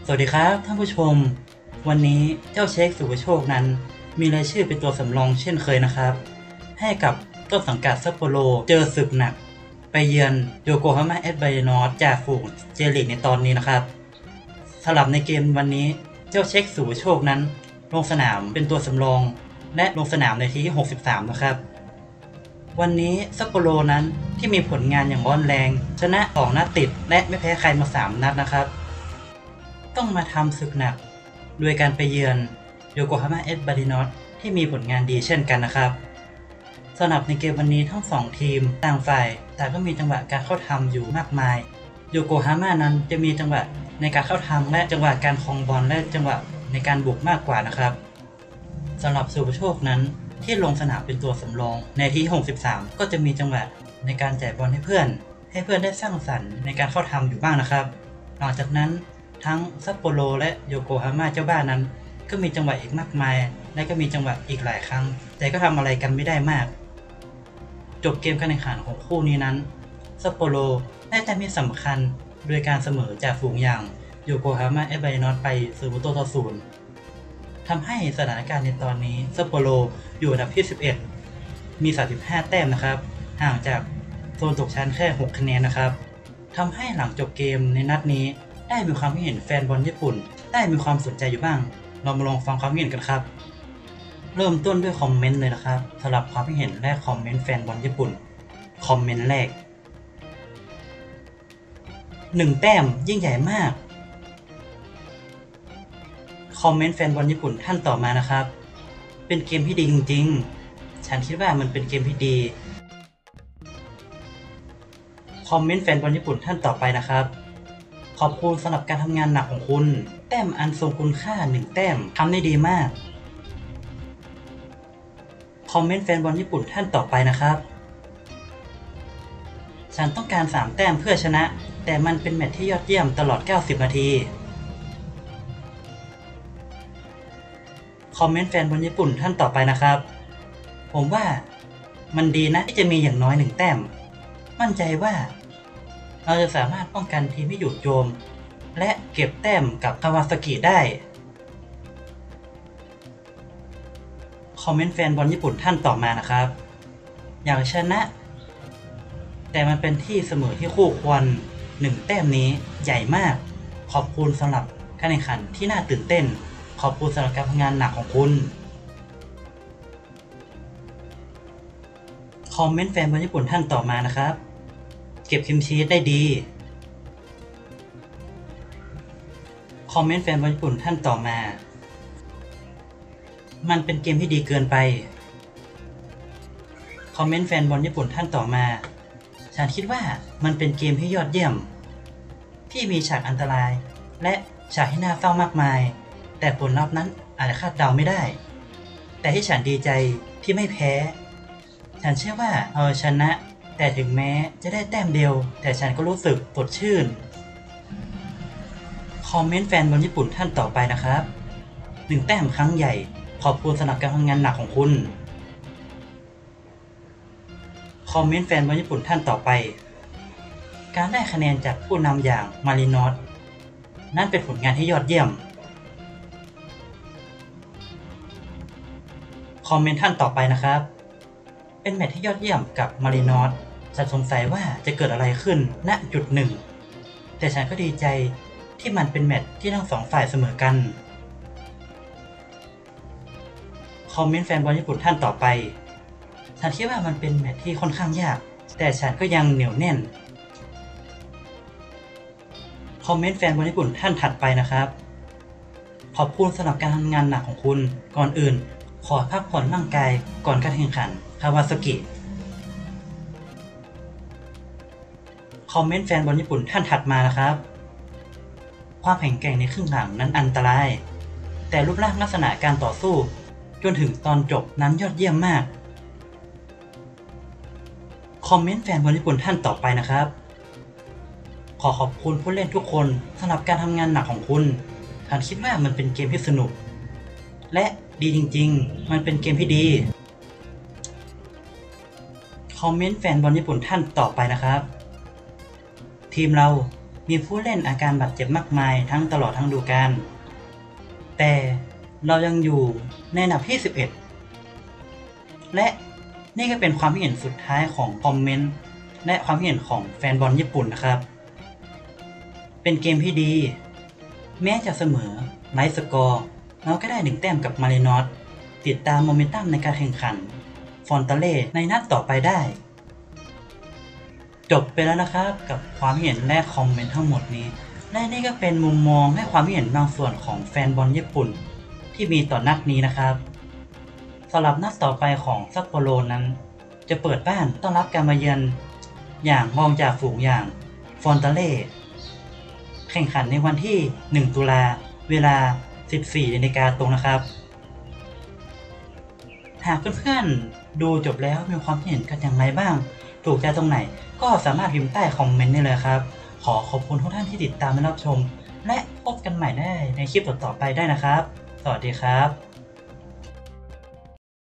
สวัสดีครับท่านผู้ชมวันนี้เจ้าเช็คสุภโชคนั้นมีรายชื่อเป็นตัวสำรองเช่นเคยนะครับให้กับต้นสังกัดซัปโปโรเจอศึกหนักไปเยือนโยโกฮาม่าเอสไบนอร์จากฝูงเจลีกในตอนนี้นะครับสำหรับในเกมวันนี้เจ้าเช็คสุภโชคนั้นลงสนามเป็นตัวสำรองและลงสนามในที่63นะครับวันนี้ซัปโปโรนั้นที่มีผลงานอย่างร้อนแรงชนะ2 นัดติดและไม่แพ้ใครมา3 นัดนะครับต้องมาทำศึกหนักโดยการไปเยือนโยโกฮาม่าเอสบารินอสที่มีผลงานดีเช่นกันนะครับสำหรับในเกมวันนี้ทั้ง2ทีมต่างฝ่ายแต่ก็มีจังหวะการเข้าทำอยู่มากมายโยโกฮาม่านั้นจะมีจังหวะในการเข้าทำและจังหวะการครองบอลและจังหวะในการบุกมากกว่านะครับสำหรับสุภโชคนั้นที่ลงสนามเป็นตัวสำรองในที่63ก็จะมีจังหวะในการจ่ายบอลให้เพื่อนได้สร้างสรรค์ในการเข้าทำอยู่บ้างนะครับหลังจากนั้นทั้งซัปโปโรและโยโกฮาม่าเจ้าบ้านนั้นก็มีจังหวะอีกมากมายและก็มีจังหวะอีกหลายครั้งแต่ก็ทำอะไรกันไม่ได้มากจบเกมการแข่งขันของคู่นี้นั้นซัปโปโรได้แต้มที่สำคัญโดยการเสมอจากฝูงอย่างโยโกฮาม่าเอสไบนอสไป0-0ทำให้สถานการณ์ในตอนนี้ซัปโปโรอยู่อันดับที่11มี35 แต้มนะครับห่างจากโซนตกชั้นแค่6 คะแนนนะครับทำให้หลังจบเกมในนัดนี้ได้มีความเห็นแฟนบอลญี่ปุ่นได้มีความสนใจอยู่บ้างเรามาลองฟังความเห็นกันครับเริ่มต้นด้วยคอมเมนต์เลยนะครับสำหรับความเห็นแรกคอมเมนต์แฟนบอลญี่ปุ่นคอมเมนต์แรก1 แต้มยิ่งใหญ่มากคอมเมนต์แฟนบอลญี่ปุ่นท่านต่อมานะครับเป็นเกมที่ดีจริงๆฉันคิดว่ามันเป็นเกมที่ดีคอมเมนต์แฟนบอลญี่ปุ่นท่านต่อไปนะครับขอบคุณสำหรับการทำงานหนักของคุณแต้มอันทรงคุณค่า1 แต้มทำได้ดีมากคอมเมนต์แฟนบอลญี่ปุ่นท่านต่อไปนะครับฉันต้องการ3 แต้มเพื่อชนะแต่มันเป็นแมตช์ที่ยอดเยี่ยมตลอด90 นาทีคอมเมนต์แฟนบอลญี่ปุ่นท่านต่อไปนะครับผมว่ามันดีนะที่จะมีอย่างน้อย1 แต้มมั่นใจว่าเราจะสามารถป้องกันทีมที่อยู่โจมและเก็บแต้มกับคาวาซากิได้คอมเมนต์แฟนบอลญี่ปุ่นท่านต่อมานะครับอยากชนะแต่มันเป็นที่เสมอที่คู่ควร1 แต้มนี้ใหญ่มากขอบคุณสำหรับการแข่งขันที่น่าตื่นเต้นขอบคุณสำหรับการทำงานหนักของคุณคอมเมนต์แฟนบอลญี่ปุ่นท่านต่อมานะครับเก็บคิมชีสได้ดีคอมเมนต์แฟนบอลญี่ปุ่นท่านต่อมามันเป็นเกมที่ดีเกินไปคอมเมนต์แฟนบอลญี่ปุ่นท่านต่อมาฉันคิดว่ามันเป็นเกมที่ยอดเยี่ยมที่มีฉากอันตรายและฉากที่น่าเศร้ามากมายแต่ผลลัพธ์นั้นอาจจะคาดเดาไม่ได้แต่ที่ฉันดีใจที่ไม่แพ้ฉันเชื่อว่าเอาชนะแต่ถึงแม้จะได้แต้มเดียวแต่ฉันก็รู้สึกสดชื่นคอมเมนต์แฟนบอลญี่ปุ่นท่านต่อไปนะครับ1 แต้มครั้งใหญ่ขอบคุณสำหรับการทำงานหนักของคุณคอมเมนต์แฟนบอลญี่ปุ่นท่านต่อไปการได้คะแนนจากผู้นำอย่างมารินอสนั่นเป็นผลงานที่ยอดเยี่ยมคอมเมนต์ท่านต่อไปนะครับเป็นแมตช์ที่ยอดเยี่ยมกับมารินอสฉันสงสัยว่าจะเกิดอะไรขึ้นณจุดหนึ่งแต่ฉันก็ดีใจที่มันเป็นแมตช์ที่ทั้ง2 ฝ่ายเสมอกันคอมเมนต์แฟนบอลญี่ปุ่นท่านต่อไปฉันคิดว่ามันเป็นแมตช์ที่ค่อนข้างยากแต่ฉันก็ยังเหนียวแน่นคอมเมนต์แฟนบอลญี่ปุ่นท่านถัดไปนะครับขอบคุณสำหรับการทำงานหนักของคุณก่อนอื่นขอพักผ่อนร่างกายก่อนการแข่งขันคาวาซากิคอมเมนต์แฟนบอลญี่ปุ่นท่านถัดมานะครับความแข็งแกร่งในครึ่งหลังนั้นอันตรายแต่รูปร่างลักษณะการต่อสู้จนถึงตอนจบนั้นยอดเยี่ยมมากคอมเมนต์แฟนบอลญี่ปุ่นท่านต่อไปนะครับขอขอบคุณผู้เล่นทุกคนสำหรับการทำงานหนักของคุณฉันคิดว่ามันเป็นเกมที่สนุกและดีจริงๆมันเป็นเกมที่ดีคอมเมนต์แฟนบอลญี่ปุ่นท่านต่อไปนะครับทีมเรามีผู้เล่นอาการบาดเจ็บมากมายทั้งตลอดทั้งฤดูกาลแต่เรายังอยู่ในอันดับที่ 11 และนี่ก็เป็นความเห็นสุดท้ายของคอมเมนต์และความเห็นของแฟนบอลญี่ปุ่นนะครับเป็นเกมที่ดีแม้จะเสมอไร้สกอร์เราก็ได้1 แต้มกับมารินอสติดตามโมเมนตัมในการแข่งขันฟอนตาเล่ในนัดต่อไปได้จบไปแล้วนะครับกับความเห็นและคอมเมนต์ทั้งหมดนี้และนี่ก็เป็นมุมมองและความเห็นบางส่วนของแฟนบอลญี่ปุ่นที่มีต่อนัดนี้นะครับสำหรับนัดต่อไปของซัปโปโรนั้นจะเปิดบ้านต้อนรับการมาเยือนอย่างรองจากฝูงอย่างฟอนตาเล่แข่งขันในวันที่ 1 ตุลาเวลา 14 นาฬิกาตรงนะครับหากเพื่อนๆดูจบแล้วมีความเห็นกันอย่างไรบ้างถูกใจตรงไหนก็สามารถพิมพ์ใต้คอมเมนต์ได้เลยครับขอบคุณทุกท่านที่ติดตามและรับชมและพบกันใหม่ได้ในคลิปต่อๆไปได้นะครับสวัสดีครับ